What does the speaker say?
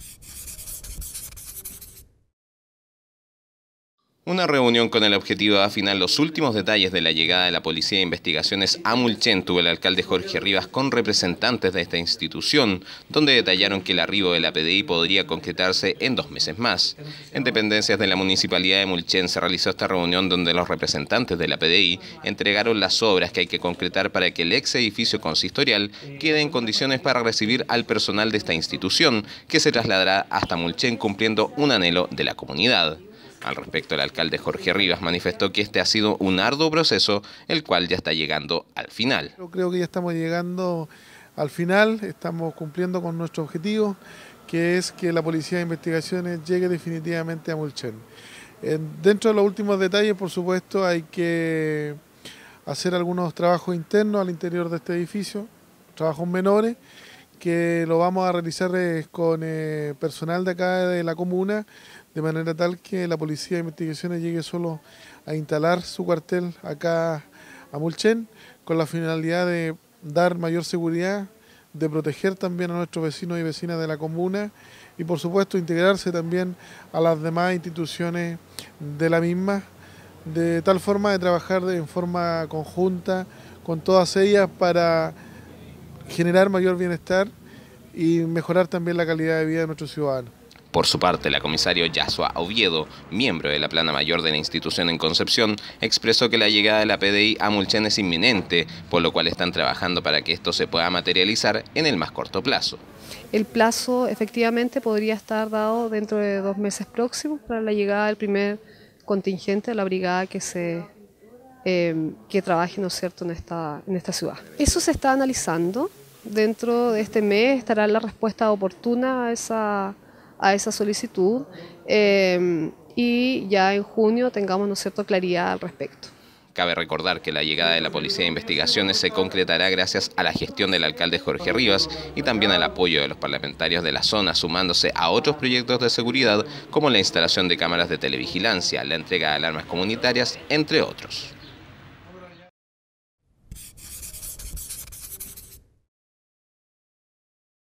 Una reunión con el objetivo de afinar los últimos detalles de la llegada de la Policía de Investigaciones a Mulchen tuvo el alcalde Jorge Rivas con representantes de esta institución, donde detallaron que el arribo de la PDI podría concretarse en 2 meses más. En dependencias de la Municipalidad de Mulchen se realizó esta reunión donde los representantes de la PDI entregaron las obras que hay que concretar para que el ex edificio consistorial quede en condiciones para recibir al personal de esta institución, que se trasladará hasta Mulchen cumpliendo un anhelo de la comunidad. Al respecto, el alcalde Jorge Rivas manifestó que este ha sido un arduo proceso, el cual ya está llegando al final. Yo creo que ya estamos llegando al final, estamos cumpliendo con nuestro objetivo, que es que la Policía de Investigaciones llegue definitivamente a Mulchen. Dentro de los últimos detalles, por supuesto, hay que hacer algunos trabajos internos al interior de este edificio, trabajos menores, que lo vamos a realizar con personal de acá de la comuna, de manera tal que la Policía de Investigaciones llegue solo a instalar su cuartel acá a Mulchen, con la finalidad de dar mayor seguridad, de proteger también a nuestros vecinos y vecinas de la comuna y por supuesto integrarse también a las demás instituciones de la misma, de tal forma de trabajar en forma conjunta con todas ellas para generar mayor bienestar y mejorar también la calidad de vida de nuestros ciudadanos. Por su parte, la comisario Yasua Oviedo, miembro de la plana mayor de la institución en Concepción, expresó que la llegada de la PDI a Mulchen es inminente, por lo cual están trabajando para que esto se pueda materializar en el más corto plazo. El plazo efectivamente podría estar dado dentro de 2 meses próximos para la llegada del primer contingente de la brigada que trabaje, ¿no es cierto?, en esta ciudad. Eso se está analizando. Dentro de este mes estará la respuesta oportuna a esa solicitud y ya en junio tengamos, ¿no es cierto?, claridad al respecto. Cabe recordar que la llegada de la Policía de Investigaciones se concretará gracias a la gestión del alcalde Jorge Rivas y también al apoyo de los parlamentarios de la zona, sumándose a otros proyectos de seguridad como la instalación de cámaras de televigilancia, la entrega de alarmas comunitarias, entre otros.